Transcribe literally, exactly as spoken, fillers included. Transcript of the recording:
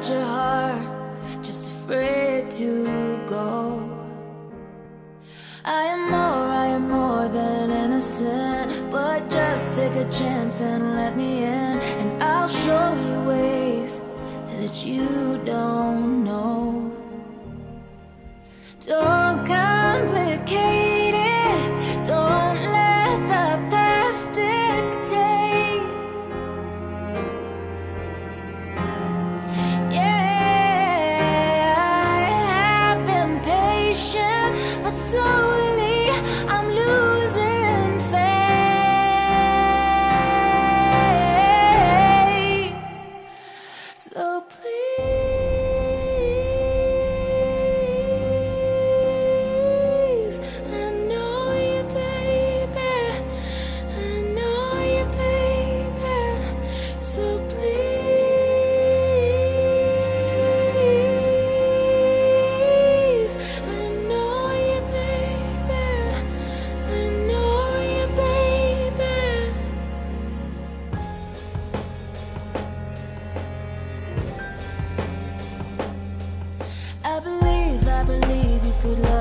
at your heart, just afraid to go. I am more, I am more than innocent, but just take a chance and let me in, and I'll show you ways that you don't know. Don't complicate it, don't let the past dictate. Yeah, I have been patient, but slowly I'm losing faith. So please, I know you, baby, I know you, baby. So please, I know you, baby, I know you, baby. I believe, I believe you could love